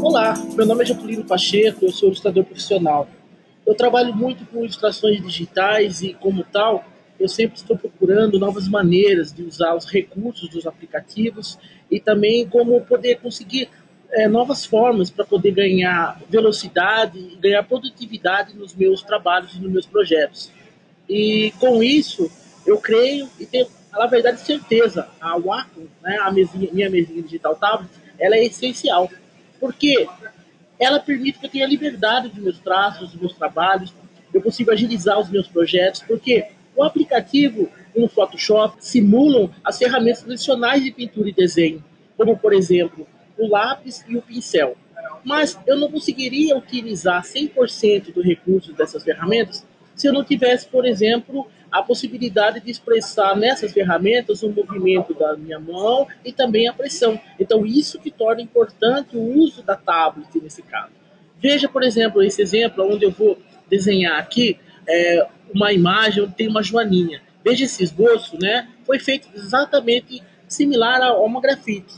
Olá, meu nome é Jacqueline Pacheco, eu sou ilustrador profissional. Eu trabalho muito com ilustrações digitais e, como tal, eu sempre estou procurando novas maneiras de usar os recursos dos aplicativos e também como poder conseguir novas formas para poder ganhar velocidade e ganhar produtividade nos meus trabalhos e nos meus projetos. E com isso, eu creio e tenho, na verdade, certeza, a Wacom, né, minha mesinha digital tablet, ela é essencial. Porque ela permite que eu tenha liberdade dos meus traços, dos meus trabalhos, eu consigo agilizar os meus projetos, porque o aplicativo no Photoshop simulam as ferramentas tradicionais de pintura e desenho, como, por exemplo, o lápis e o pincel. Mas eu não conseguiria utilizar 100% do recurso dessas ferramentas se eu não tivesse, por exemplo, a possibilidade de expressar nessas ferramentas o movimento da minha mão e também a pressão. Então, isso que torna importante o uso da tablet nesse caso. Veja, por exemplo, esse exemplo onde eu vou desenhar aqui uma imagem onde tem uma joaninha. Veja esse esboço, né? Foi feito exatamente similar a uma grafite.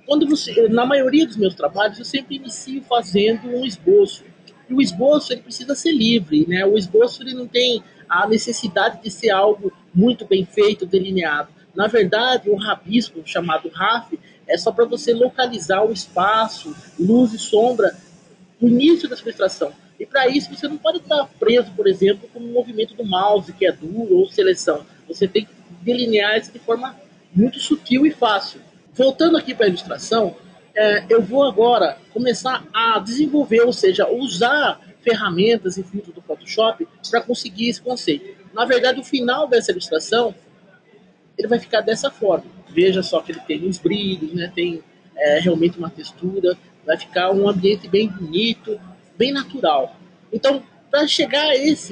Na maioria dos meus trabalhos, eu sempre inicio fazendo um esboço. E o esboço ele precisa ser livre, né? O esboço ele não tem a necessidade de ser algo muito bem feito, delineado. Na verdade, o rabisco, chamado RAF, é só para você localizar o espaço, luz e sombra, no início da sua ilustração. E para isso você não pode estar preso, por exemplo, com o movimento do mouse, que é duro, ou seleção. Você tem que delinear isso de forma muito sutil e fácil. Voltando aqui para a ilustração, eu vou agora começar a desenvolver, ou seja, usar ferramentas e filtros do Photoshop para conseguir esse conceito. Na verdade, o final dessa ilustração ele vai ficar dessa forma. Veja só que ele tem uns brilhos, né? Tem realmente uma textura, vai ficar um ambiente bem bonito, bem natural. Então, para chegar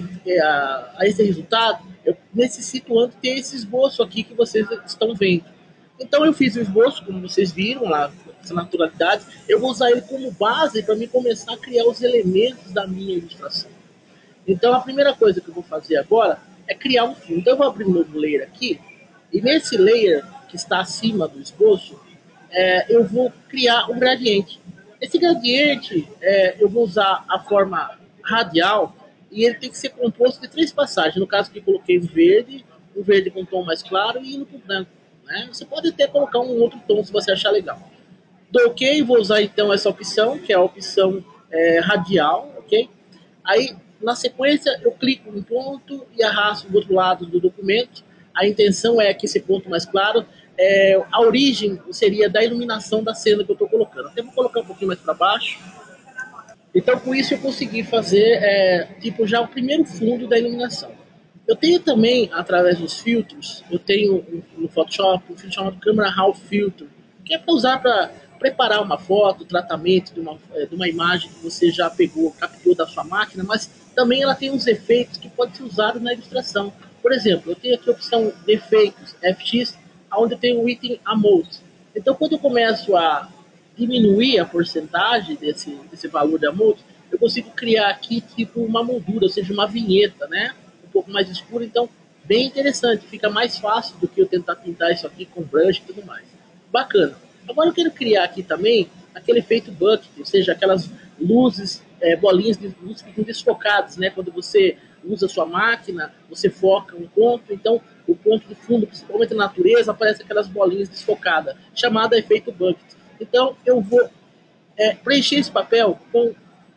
a esse resultado, eu necessito antes ter esse esboço aqui que vocês estão vendo. Então eu fiz o esboço, como vocês viram lá, essa naturalidade. Eu vou usar ele como base para mim começar a criar os elementos da minha ilustração. Então a primeira coisa que eu vou fazer agora é criar um fundo. Então eu vou abrir um novo layer aqui, e nesse layer que está acima do esboço, eu vou criar um gradiente. Esse gradiente, eu vou usar a forma radial, e ele tem que ser composto de 3 passagens. No caso que eu coloquei um verde com um tom mais claro e indo para o branco. Né? Você pode até colocar um outro tom se você achar legal. Dou OK, vou usar então essa opção, que é a opção radial, ok? Aí, na sequência, eu clico um ponto e arrasto do outro lado do documento. A intenção é que esse ponto mais claro, a origem seria da iluminação da cena que eu estou colocando. Até vou colocar um pouquinho mais para baixo. Então, com isso, eu consegui fazer tipo já o primeiro fundo da iluminação. Eu tenho também, através dos filtros, eu tenho no Photoshop um filtro chamado Camera Raw Filter, que é para usar para preparar uma foto, tratamento de uma imagem que você já pegou, captou da sua máquina, mas também ela tem uns efeitos que podem ser usados na ilustração. Por exemplo, eu tenho aqui a opção de efeitos, FX, onde eu tenho o item Amount. Então, quando eu começo a diminuir a porcentagem desse valor de Amount, eu consigo criar aqui tipo uma moldura, ou seja, uma vinheta, né? Um pouco mais escura, então bem interessante, fica mais fácil do que eu tentar pintar isso aqui com brush e tudo mais. Bacana. Agora eu quero criar aqui também aquele efeito bucket, ou seja, aquelas luzes, bolinhas de luz que ficam desfocadas, né? Quando você usa a sua máquina, você foca um ponto, então o ponto de fundo, principalmente na natureza, aparece aquelas bolinhas desfocadas, chamada efeito bucket. Então eu vou preencher esse papel com,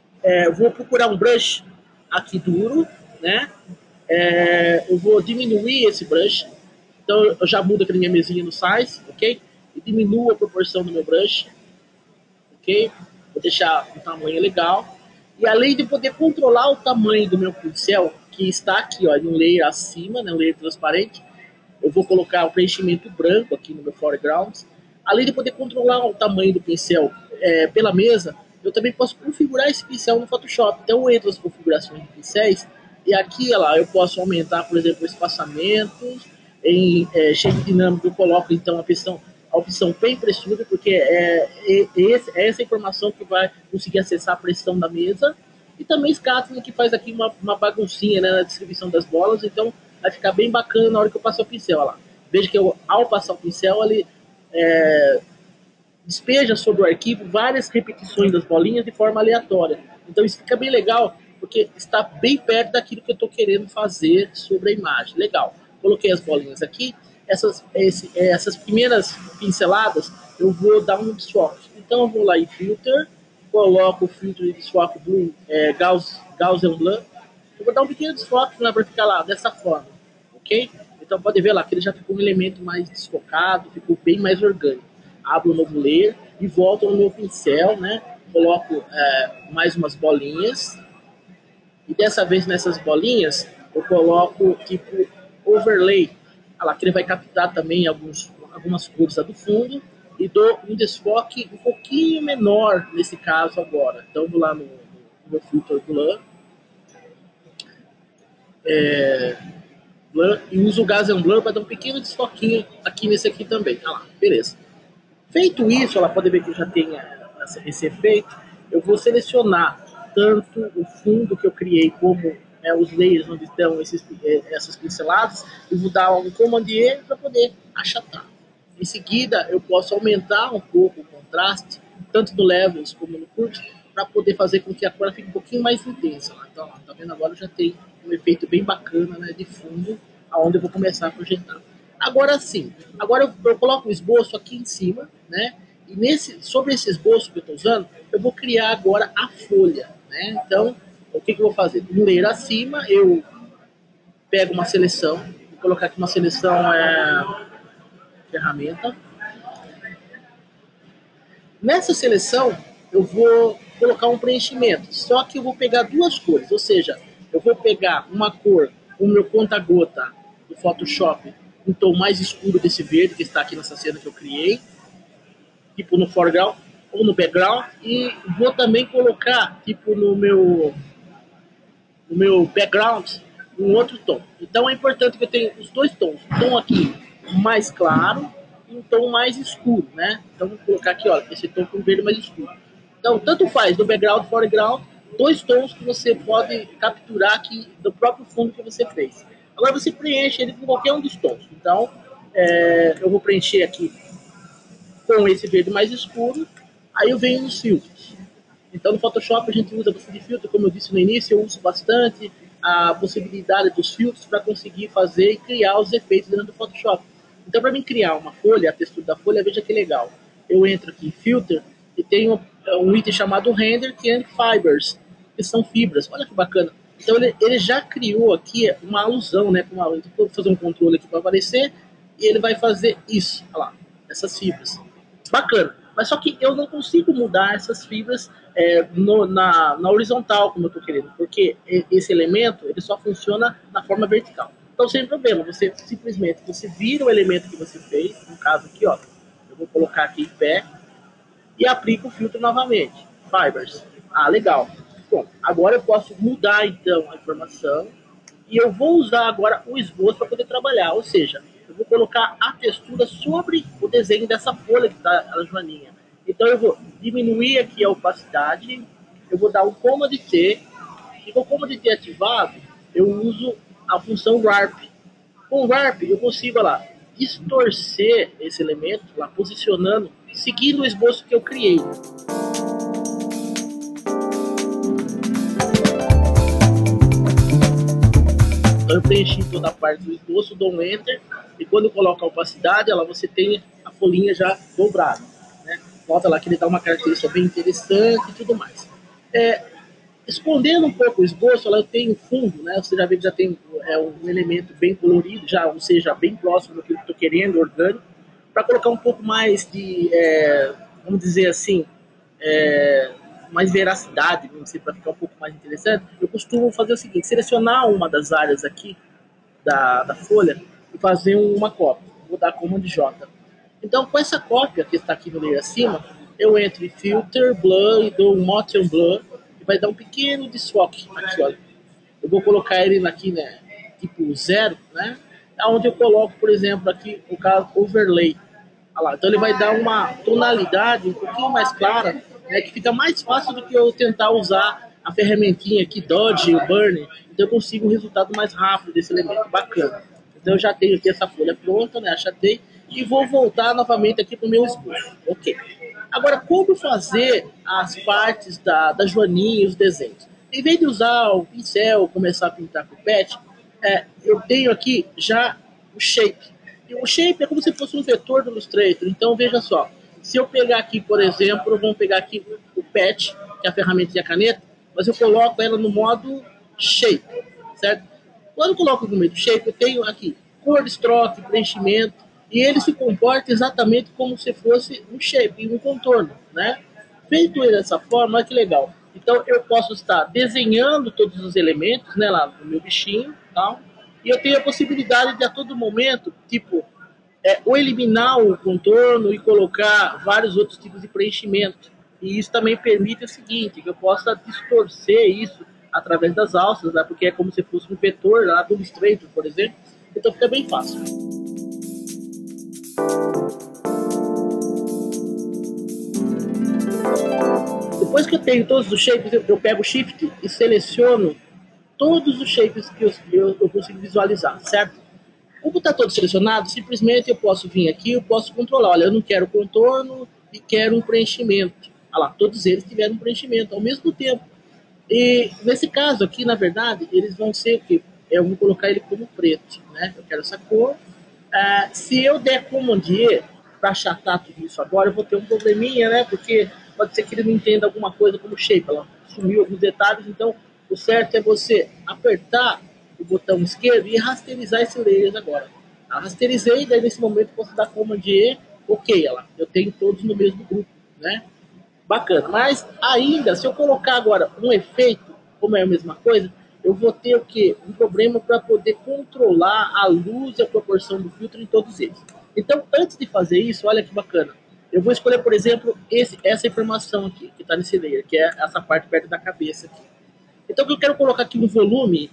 vou procurar um brush aqui duro, né? Eu vou diminuir esse brush. Então eu já mudo aqui na minha mesinha no size, ok? E diminuo a proporção do meu brush, ok? Vou deixar um tamanho legal. E além de poder controlar o tamanho do meu pincel, que está aqui, ó, em um layer acima, né, um layer transparente, eu vou colocar o preenchimento branco aqui no meu foreground. Além de poder controlar o tamanho do pincel pela mesa, eu também posso configurar esse pincel no Photoshop. Então eu entro nas configurações de pincéis e aqui, olha lá, eu posso aumentar, por exemplo, o espaçamento. Em shape dinâmico eu coloco então a opção Pen Pressure, porque é essa informação que vai conseguir acessar a pressão da mesa. E também Scattering, que faz aqui uma baguncinha, né, na distribuição das bolas, então vai ficar bem bacana na hora que eu passar o pincel. Olha lá. Veja que ao passar o pincel, ele despeja sobre o arquivo várias repetições das bolinhas de forma aleatória. Então isso fica bem legal, porque está bem perto daquilo que eu estou querendo fazer sobre a imagem. Legal. Coloquei as bolinhas aqui. Essas primeiras pinceladas eu vou dar um desfoque. Então eu vou lá em Filter, coloco o filtro de desfoque Blue, Gaussian Blur. Eu vou dar um pequeno desfoque para ficar lá dessa forma, ok? Então pode ver lá que ele já ficou um elemento mais desfocado, ficou bem mais orgânico. Abro um novo layer e volto no meu pincel, né? Coloco mais umas bolinhas e dessa vez nessas bolinhas eu coloco tipo overlay. Olha lá, que ele vai captar também algumas cores do fundo e dou um desfoque um pouquinho menor nesse caso agora. Então vou lá no meu filtro Blur, Blur e uso o Gaussian Blur para dar um pequeno desfoquinho aqui nesse aqui também. Olha lá, beleza. Feito isso, ela pode ver que já tem esse efeito. Eu vou selecionar tanto o fundo que eu criei como os layers onde estão essas pinceladas e vou dar um Command E para poder achatar. Em seguida, eu posso aumentar um pouco o contraste, tanto no Levels como no Curve, para poder fazer com que a cor fique um pouquinho mais intensa. Então, ó, tá vendo agora já tem um efeito bem bacana, né, de fundo, aonde eu vou começar a projetar. Agora sim, agora eu coloco o esboço aqui em cima, né? E sobre esse esboço que eu estou usando, eu vou criar agora a folha, né? Então, o que eu vou fazer? No layer acima, eu pego uma seleção, vou colocar aqui uma seleção ferramenta. Nessa seleção, eu vou colocar um preenchimento, só que eu vou pegar duas cores, ou seja, eu vou pegar uma cor, o meu conta-gota do Photoshop, um tom mais escuro desse verde que está aqui nessa cena que eu criei, tipo no foreground ou no background, e vou também colocar tipo no meu background um outro tom. Então é importante que eu tenha os dois tons, um tom aqui mais claro e um tom mais escuro, né? Então vou colocar aqui, ó, esse tom com verde mais escuro. Então tanto faz no background, foreground, dois tons que você pode capturar aqui do próprio fundo que você fez. Agora você preenche ele com qualquer um dos tons. Então eu vou preencher aqui com esse verde mais escuro, aí eu venho nos filtros. Então no Photoshop a gente usa bastante filtro, como eu disse no início, eu uso bastante a possibilidade dos filtros para conseguir fazer e criar os efeitos dentro do Photoshop. Então para mim criar uma folha, a textura da folha, veja que legal. Eu entro aqui em Filter e tenho um item chamado Render, que é Fibers, que são fibras. Olha que bacana. Então ele já criou aqui uma alusão, né? Eu vou fazer um controle aqui para aparecer e ele vai fazer isso, olha lá, essas fibras. Bacana. Mas só que eu não consigo mudar essas fibras na horizontal, como eu estou querendo, porque esse elemento ele só funciona na forma vertical. Então, sem problema, você simplesmente vira o elemento que você fez, no caso aqui, ó, eu vou colocar aqui em pé, e aplico o filtro novamente. Fibers. Ah, legal. Bom, agora eu posso mudar então a informação e eu vou usar agora o esboço para poder trabalhar, ou seja, eu vou colocar a textura sobre o desenho dessa folha que está a joaninha. Então eu vou diminuir aqui a opacidade, eu vou dar um Command T, e com o Command T ativado, eu uso a função Warp. Com o Warp eu consigo, olha lá, distorcer esse elemento, lá, posicionando, seguindo o esboço que eu criei. Então eu preenchi toda a parte do esboço, dou um Enter, e quando eu coloco a opacidade, você tem a folhinha já dobrada, né? Volta lá que ele dá uma característica bem interessante e tudo mais. Escondendo um pouco o esboço, eu tenho fundo, né? Você já vê que já tem um elemento bem colorido, já, ou seja, bem próximo do que eu estou querendo, orgânico, para colocar um pouco mais de, vamos dizer assim, mais veracidade, para ficar um pouco mais interessante. Eu costumo fazer o seguinte: selecionar uma das áreas aqui da folha e fazer uma cópia. Vou dar Command J. Então, com essa cópia que está aqui no layer acima, eu entro em Filter, Blur e dou um Motion Blur e vai dar um pequeno desfoque aqui, olha. Eu vou colocar ele aqui, né, tipo 0, né? Onde eu coloco, por exemplo, aqui o caso Overlay. Olha lá, então ele vai dar uma tonalidade um pouquinho mais clara, né, que fica mais fácil do que eu tentar usar a ferramentinha aqui, Dodge, o Burn. Então eu consigo um resultado mais rápido desse elemento, bacana. Então eu já tenho aqui essa folha pronta, né, achatei, e vou voltar novamente aqui para o meu esboço. Ok. Agora, como fazer as partes da joaninha e os desenhos? Em vez de usar o pincel, começar a pintar com o pet, eu tenho aqui já o shape. E o shape é como se fosse um vetor do Illustrator. Então, veja só. Se eu pegar aqui, por exemplo, vamos pegar aqui o pet, que é a ferramenta e a caneta, mas eu coloco ela no modo shape, certo? Quando eu coloco no meio do shape, eu tenho aqui cor, stroke, preenchimento, e ele se comporta exatamente como se fosse um shape, um contorno, né? Feito dessa forma, olha que legal. Então eu posso estar desenhando todos os elementos, né, lá no meu bichinho, tal, e eu tenho a possibilidade de a todo momento, tipo, ou eliminar o contorno e colocar vários outros tipos de preenchimento. E isso também permite o seguinte, que eu possa distorcer isso através das alças, né, porque é como se fosse um vetor lá do Illustrator, por exemplo. Então fica bem fácil. Depois que eu tenho todos os shapes, eu pego o Shift e seleciono todos os shapes que eu consigo visualizar, certo? Como está todo selecionado, simplesmente eu posso vir aqui, eu posso controlar. Olha, eu não quero contorno e quero um preenchimento. Olha lá, todos eles tiveram um preenchimento ao mesmo tempo. E nesse caso aqui, na verdade, eles vão ser o quê? Eu vou colocar ele como preto, né? Eu quero essa cor. Se eu der Command E para achatar tudo isso agora, eu vou ter um probleminha, né? Porque pode ser que ele não entenda alguma coisa como shape. Ela sumiu alguns detalhes, então o certo é você apertar o botão esquerdo e rasterizar esse layer agora. Rasterizei, daí nesse momento eu posso dar Command E, ok, ela, eu tenho todos no mesmo grupo, né? Bacana. Mas ainda, se eu colocar agora um efeito, como é a mesma coisa, eu vou ter o quê? Um problema para poder controlar a luz e a proporção do filtro em todos eles. Então, antes de fazer isso, olha que bacana. Eu vou escolher, por exemplo, essa informação aqui, que está nesse layer, que é essa parte perto da cabeça aqui. Então, eu quero colocar aqui um volume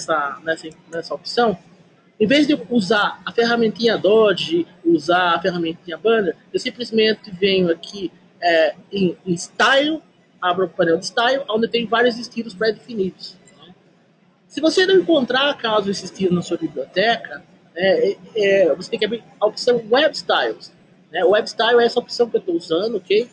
nessa opção. Em vez de eu usar a ferramentinha Dodge, usar a ferramentinha Banner, eu simplesmente venho aqui em Style, abro o painel de Style, onde tem vários estilos pré-definidos. Se você não encontrar, caso esse estilo na sua biblioteca, você tem que abrir a opção Web Styles. Né? O Web Style é essa opção que eu estou usando, ok?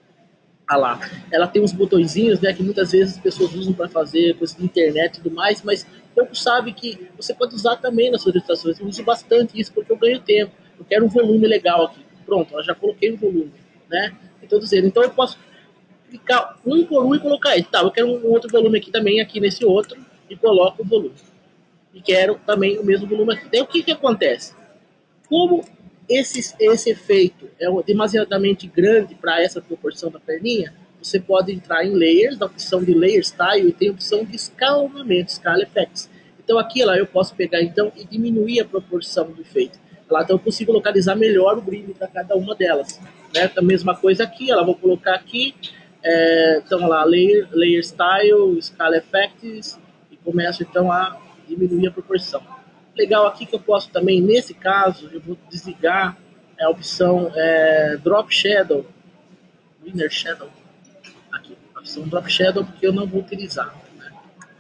Ah lá, ela tem uns botõezinhos, né, que muitas vezes as pessoas usam para fazer coisas de internet e tudo mais, mas pouco sabe que você pode usar também nas suas ilustrações. Eu uso bastante isso porque eu ganho tempo. Eu quero um volume legal aqui. Pronto, eu já coloquei um volume, né? Então, eu posso clicar um por um e colocar ele. Tá, eu quero um outro volume aqui também, aqui nesse outro, e coloco o volume. E quero também o mesmo volume aqui. Daí o que acontece? Como esse efeito é demasiadamente grande para essa proporção da perninha, você pode entrar em Layers, na opção de Layer Style, e tem a opção de escalonamento, Scale Effects. Então aqui lá eu posso pegar então e diminuir a proporção do efeito. Lá, então eu consigo localizar melhor o brilho para cada uma delas. Né? A mesma coisa aqui, ela vou colocar aqui, então lá, layer Style, Scale Effects, e começo então a diminuir a proporção. Legal aqui que eu posso também, nesse caso, eu vou desligar a opção Drop Shadow, Inner Shadow, aqui, a opção Drop Shadow, porque eu não vou utilizar. Né?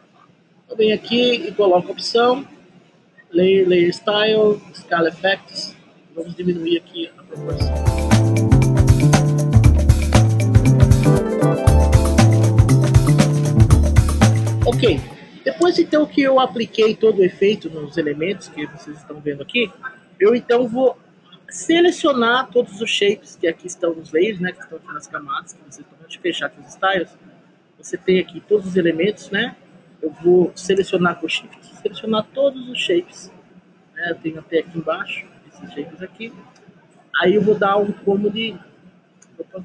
Eu venho aqui e coloco a opção Layer Style, Scale Effects, vamos diminuir aqui a proporção. Ok, depois então que eu apliquei todo o efeito nos elementos que vocês estão vendo aqui, eu então vou selecionar todos os shapes que aqui estão nos layers, né, que estão aqui nas camadas, que vocês estão vendo, fechar aqui os styles. Você tem aqui todos os elementos, né? Eu vou selecionar com o Shift, selecionar todos os shapes. Né? Eu tenho até aqui embaixo, esses shapes aqui. Aí eu vou dar um como de... Opa,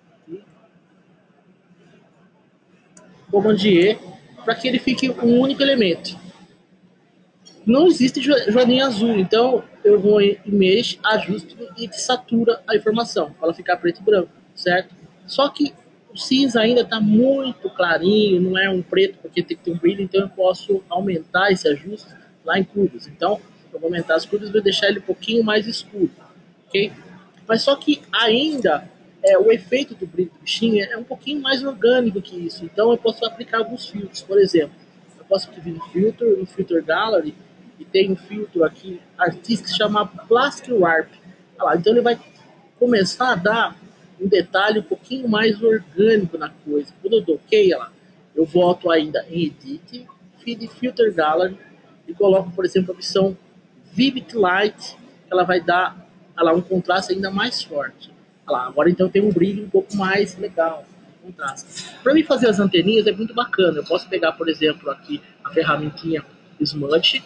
Command E, para que ele fique um único elemento. Não existe joaninha azul, então eu vou em Image, ajuste e satura a informação, para ela ficar preto e branco, certo? Só que o cinza ainda está muito clarinho, não é um preto, porque tem que ter um brilho, então eu posso aumentar esse ajuste lá em curvas. Então, eu vou aumentar as curvas e vou deixar ele um pouquinho mais escuro, ok? Mas só que ainda o efeito do brilho do bichinho é um pouquinho mais orgânico que isso, então eu posso aplicar alguns filtros, por exemplo. Eu posso vir no Filter Gallery, e tem um filtro aqui artístico que se chama Plastic Warp. Então ele vai começar a dar um detalhe um pouquinho mais orgânico na coisa. Quando eu dou OK, eu volto ainda em Edit, Feed Filter Gallery e coloco, por exemplo, a opção Vivid Light, que ela vai dar um contraste ainda mais forte. Agora então tem um brilho um pouco mais legal, contraste. Para mim fazer as anteninhas é muito bacana. Eu posso pegar, por exemplo, aqui a ferramentinha Smudge.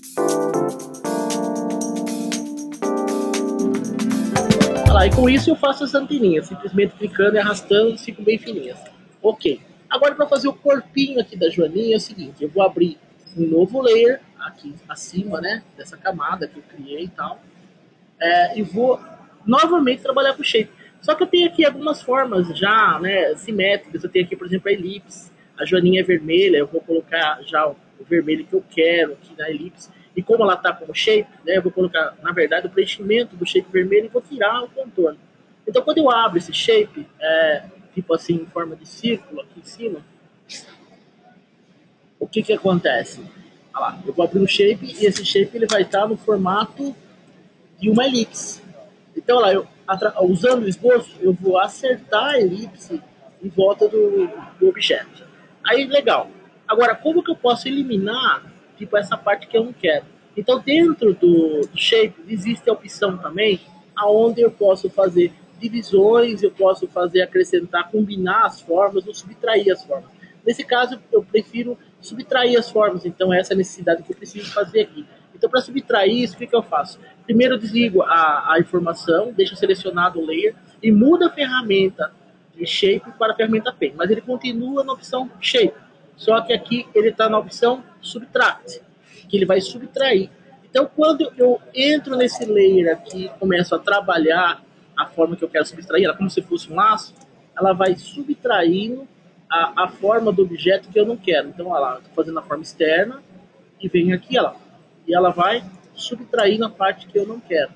E com isso eu faço as anteninhas, simplesmente clicando e arrastando, ficam bem fininhas. Ok. Agora para fazer o corpinho aqui da joaninha é o seguinte, eu vou abrir um novo layer aqui acima, né, dessa camada que eu criei e tal, e vou novamente trabalhar com shape. Só que eu tenho aqui algumas formas já, né, simétricas. Eu tenho aqui, por exemplo, a elipse. A joaninha é vermelha, eu vou colocar já o vermelho que eu quero aqui na elipse. E como ela está como shape, né, eu vou colocar, na verdade, o preenchimento do shape vermelho e vou tirar o contorno. Então, quando eu abro esse shape, tipo assim, em forma de círculo aqui em cima, o que acontece? Eu vou abrir o shape e esse shape ele vai estar no formato de uma elipse. Então, usando o esboço, eu vou acertar a elipse em volta do objeto. Aí, legal. Agora, como que eu posso eliminar, tipo, essa parte que eu não quero? Então, dentro do shape, existe a opção também, aonde eu posso fazer divisões, eu posso fazer, acrescentar, combinar as formas ou subtrair as formas. Nesse caso, eu prefiro subtrair as formas. Então, essa é a necessidade que eu preciso fazer aqui. Então, para subtrair isso, o que eu faço? Primeiro, eu desligo a informação, deixo selecionado o layer e mudo a ferramenta de Shape para a ferramenta Pen. Mas ele continua na opção Shape. Só que aqui ele está na opção Subtract, que ele vai subtrair. Então, quando eu entro nesse layer aqui e começo a trabalhar a forma que eu quero subtrair, ela como se fosse um laço, ela vai subtraindo a forma do objeto que eu não quero. Então, olha lá, estou fazendo a forma externa e venho aqui, olha lá, e ela vai subtrair na parte que eu não quero.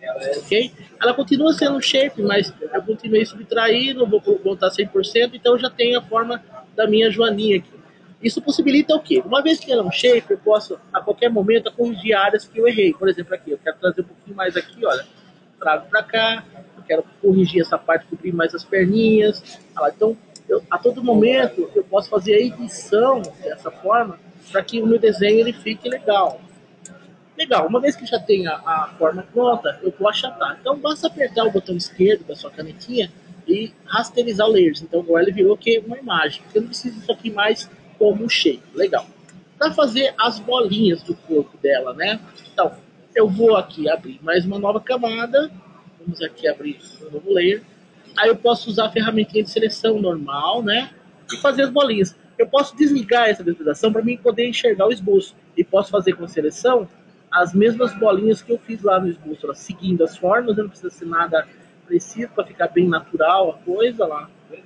Ok? Ela continua sendo um shape, mas eu continuei subtraindo, vou voltar 100%, então eu já tenho a forma da minha joaninha aqui. Isso possibilita o quê? Uma vez que ela é um shape, eu posso, a qualquer momento, corrigir áreas que eu errei. Por exemplo, aqui, eu quero trazer um pouquinho mais aqui, olha, trago para cá, eu quero corrigir essa parte, cobrir mais as perninhas. Então, a todo momento, eu posso fazer a edição dessa forma para que o meu desenho ele fique legal. Legal, uma vez que já tem a forma pronta, eu vou achatar. Então basta apertar o botão esquerdo da sua canetinha e rasterizar layers. Então agora ele virou que uma imagem, porque eu não preciso disso aqui mais como um shape. Legal. Para fazer as bolinhas do corpo dela, né? Então, eu vou aqui abrir mais uma nova camada. Vamos aqui abrir um novo layer. Aí eu posso usar a ferramentinha de seleção normal, né? E fazer as bolinhas. Eu posso desligar essa visualização para mim poder enxergar o esboço. E posso fazer com a seleção as mesmas bolinhas que eu fiz lá no esboço, seguindo as formas, não precisa ser nada preciso para ficar bem natural a coisa lá.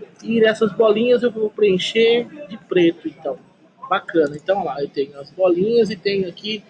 E essas bolinhas eu vou preencher de preto, então. Bacana. Então lá, eu tenho as bolinhas e tenho aqui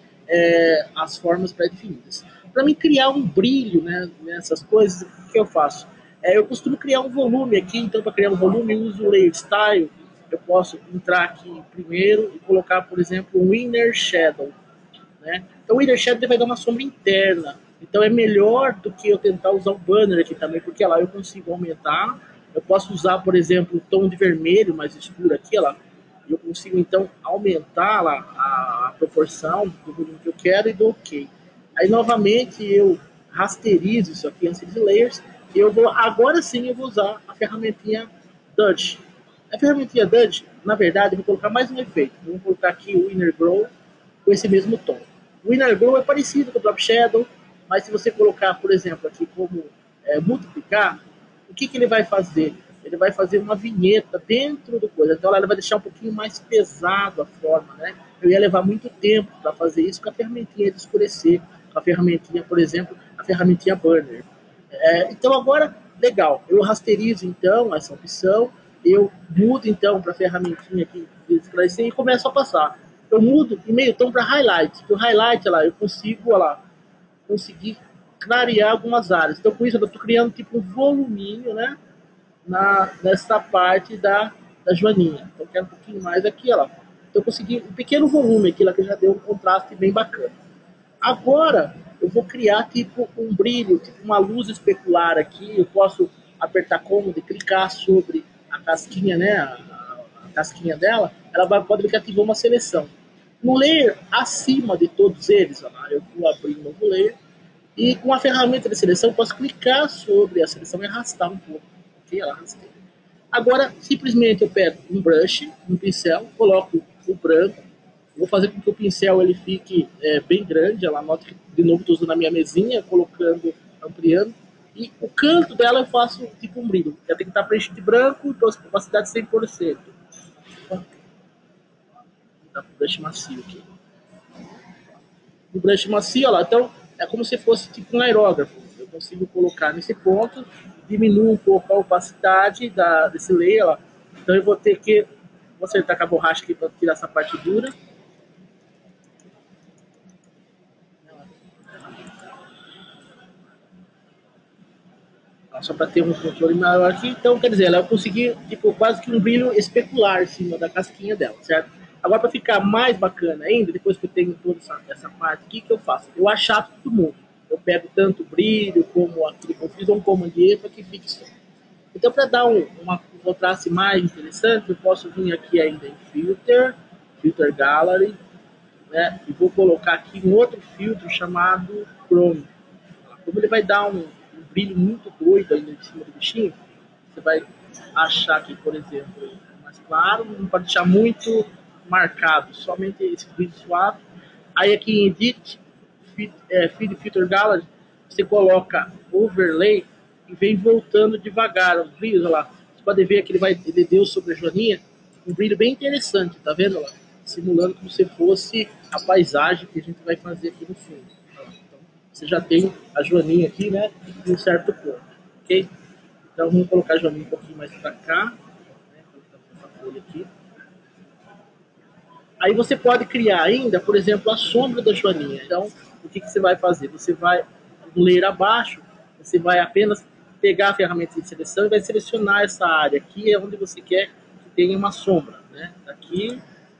as formas pré-definidas. Para mim criar um brilho, né, nessas coisas, o que eu faço? Eu costumo criar um volume aqui, então para criar um volume eu uso o Layer Style. Eu posso entrar aqui primeiro e colocar, por exemplo, um Inner Shadow. Né? Então o Inner Shadow vai dar uma sombra interna. Então é melhor do que eu tentar usar o banner aqui também, porque lá eu consigo aumentar. Eu posso usar, por exemplo, o tom de vermelho mais escuro aqui, lá. Eu consigo então aumentar lá a proporção do volume que eu quero e dou OK. Aí novamente eu rasterizo isso aqui antes de layers. E eu vou, agora sim eu vou usar a ferramentinha Dodge. A ferramentinha Dodge, na verdade, eu vou colocar mais um efeito. Eu vou colocar aqui o Inner Glow com esse mesmo tom. O Inner Glow é parecido com o Drop Shadow, mas se você colocar, por exemplo, aqui como multiplicar, o que ele vai fazer? Ele vai fazer uma vinheta dentro do coisa. Então ela vai deixar um pouquinho mais pesado a forma, né? Eu ia levar muito tempo para fazer isso com a ferramentinha de escurecer, com a ferramentinha, por exemplo, a ferramentinha Burner. Então agora, legal, eu rasterizo então essa opção, eu mudo então para a ferramentinha aqui de esclarecer e começo a passar. Eu mudo em meio tom para highlight. O highlight lá, eu consigo conseguir clarear algumas áreas. Então com isso eu estou criando tipo um voluminho, né? Nessa parte da joaninha. Então eu quero um pouquinho mais aqui, ó. Então eu consegui um pequeno volume aqui, lá que já deu um contraste bem bacana. Agora eu vou criar tipo um brilho, tipo uma luz especular aqui. Eu posso apertar cômodo e clicar sobre a casquinha, né, a casquinha dela, ela pode ver que ativou uma seleção. No layer acima de todos eles, ó, eu vou abrir um novo layer, e com a ferramenta de seleção eu posso clicar sobre a seleção e arrastar um pouco. Ok? Ela arrastei. Agora, simplesmente eu pego um brush, um pincel, coloco o branco, vou fazer com que o pincel ele fique bem grande. Ela nota que, de novo, estou usando a minha mesinha, colocando, ampliando. E o canto dela eu faço tipo um brilho. Ela tem que estar preenchido de branco, opacidade 100%. Dá para o brush macio aqui. O brush macio, olha lá, então é como se fosse tipo um aerógrafo. Eu consigo colocar nesse ponto, diminuo um pouco a opacidade desse layer, ó. Então eu vou ter que acertar com a borracha aqui para tirar essa parte dura. Só para ter um controle maior aqui. Então, quer dizer, eu consegui tipo, quase que um brilho especular em cima da casquinha dela, certo? Agora, para ficar mais bacana ainda, depois que eu tenho toda essa parte aqui, que eu faço? Eu achato todo mundo. Eu pego tanto o brilho como aquele que eu fiz, um Command E para que fique só. Então, para dar um contraste mais interessante, eu posso vir aqui ainda em Filter Gallery, né? E vou colocar aqui um outro filtro chamado Chrome. Como ele vai dar um brilho muito doido aí em cima do bichinho, você vai achar aqui, por exemplo, mais claro, não pode deixar muito marcado, somente esse brilho suave. Aí aqui em Edit, Feed Filter Gallery, você coloca Overlay e vem voltando devagar os brilhos, olha lá. Você pode ver que ele deu sobre a joaninha um brilho bem interessante, tá vendo lá? Simulando como se fosse a paisagem que a gente vai fazer aqui no fundo. Então, você já tem a joaninha aqui, né, em um certo ponto, ok? Então vamos colocar a joaninha um pouquinho mais para cá, né, essa folha aqui. Aí você pode criar ainda, por exemplo, a sombra da joaninha. Então, o que você vai fazer? Você vai ler abaixo, você vai apenas pegar a ferramenta de seleção e vai selecionar essa área aqui, é onde você quer que tenha uma sombra, né? Aqui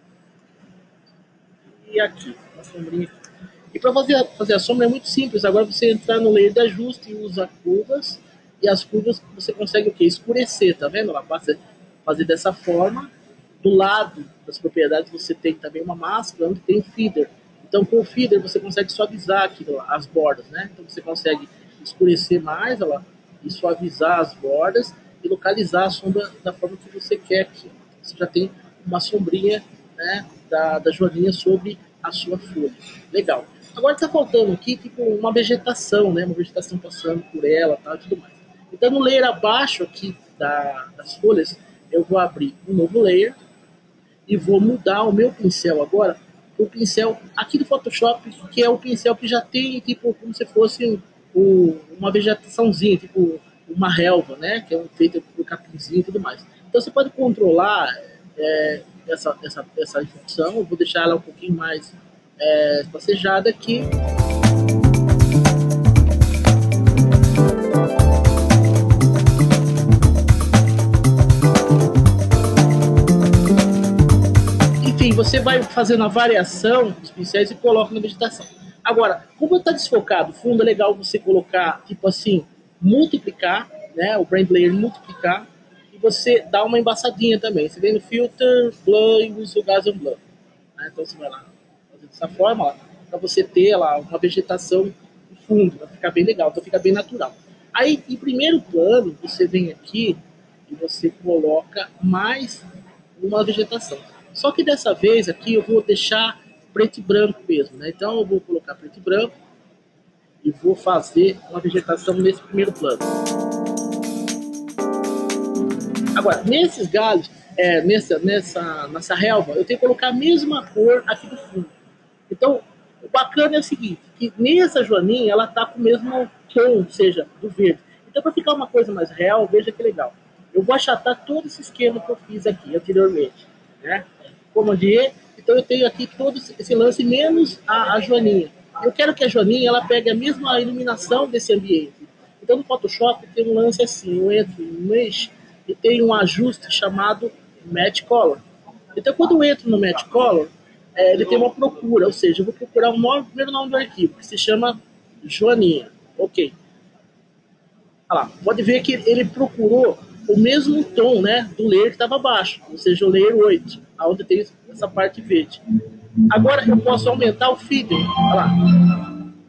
e aqui, uma sombrinha aqui. E para fazer a sombra é muito simples. Agora você entrar no layer de ajuste e usa curvas, e as curvas você consegue o quê? Escurecer, tá vendo? Ela fazer dessa forma. Do lado das propriedades você tem também uma máscara onde tem feeder. Então com o feeder você consegue suavizar aqui as bordas, né? Então você consegue escurecer mais ela, e suavizar as bordas e localizar a sombra da forma que você quer aqui. Você já tem uma sombrinha, né, da joaninha sobre a sua folha. Legal. Agora está faltando aqui tipo uma vegetação, né? Uma vegetação passando por ela, tal, e tudo mais. Então no layer abaixo aqui das folhas eu vou abrir um novo layer e vou mudar o meu pincel agora para o pincel aqui do Photoshop, que é o pincel que já tem tipo como se fosse uma vegetaçãozinha, tipo uma relva, né? Que é feita por capinzinho e tudo mais. Então você pode controlar essa função. Eu vou deixar ela um pouquinho mais espacejada aqui. Enfim, você vai fazendo a variação dos pincéis e coloca na vegetação. Agora, como está desfocado, o fundo é legal você colocar, tipo assim, multiplicar, né? O Brand Layer multiplicar, e você dá uma embaçadinha também. Você vem no Filter, Blur e usa o Gaussian Blur. Né? Então você vai lá, fazer dessa forma, para você ter lá uma vegetação no fundo, vai ficar bem legal, então fica bem natural. Aí, em primeiro plano, você vem aqui e você coloca mais uma vegetação. Só que dessa vez aqui eu vou deixar preto e branco mesmo, né? Então eu vou colocar preto e branco e vou fazer uma vegetação nesse primeiro plano. Agora, nesses galhos, nessa relva, eu tenho que colocar a mesma cor aqui do fundo. Então, o bacana é o seguinte, que nessa joaninha ela tá com o mesmo tom, ou seja, do verde. Então, para ficar uma coisa mais real, veja que legal. Eu vou achatar todo esse esquema que eu fiz aqui anteriormente, né? Command E, então eu tenho aqui todo esse lance menos a joaninha. Eu quero que a joaninha ela pegue a mesma iluminação desse ambiente. Então no Photoshop tem um lance assim, eu entro em Mesh e tem um ajuste chamado Match Color. Então quando eu entro no Match Color, ele tem uma procura, ou seja, eu vou procurar o primeiro nome do arquivo, que se chama Joaninha. Ok. Olha lá, pode ver que ele procurou o mesmo tom, né, do layer que estava abaixo, ou seja, o layer 8, onde tem essa parte verde. Agora eu posso aumentar o feeder, olha lá.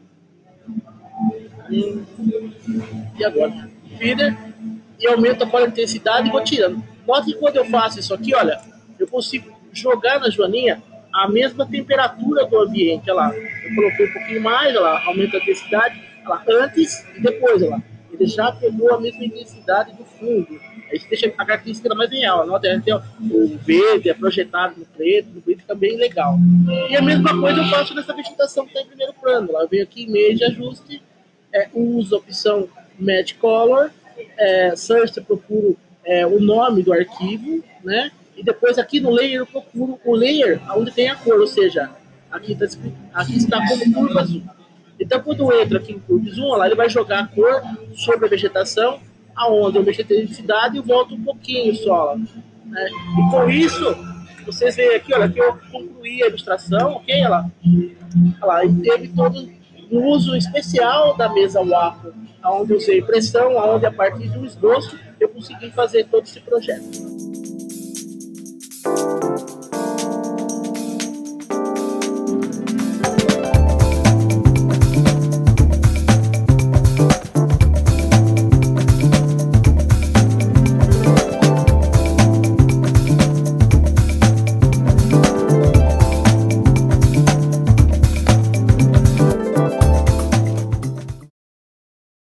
E agora? Feeder, e aumento a intensidade e vou tirando. Note que quando eu faço isso aqui, olha, eu consigo jogar na joaninha a mesma temperatura do ambiente. Olha lá, eu coloquei um pouquinho mais, olha lá, aumenta a intensidade, olha lá, antes e depois, olha lá. Ele já pegou a mesma intensidade do fundo. Isso deixa a característica mais real. Nota, o verde é projetado no preto fica bem legal. E a mesma coisa eu faço nessa vegetação que está em primeiro plano. Lá eu venho aqui em meio de ajuste, uso a opção Match Color, search eu procuro o nome do arquivo, né? E depois aqui no layer eu procuro o layer onde tem a cor, ou seja, aqui está como curva azul. Então quando eu entro aqui em curva azul, lá ele vai jogar a cor sobre a vegetação, aonde eu mexo a intensidade e volto um pouquinho só. Né? E com isso, vocês veem aqui, olha, que eu concluí a ilustração, ok? Olha lá, e teve todo um uso especial da mesa Wapo, onde eu usei pressão, onde a partir do esboço eu consegui fazer todo esse projeto.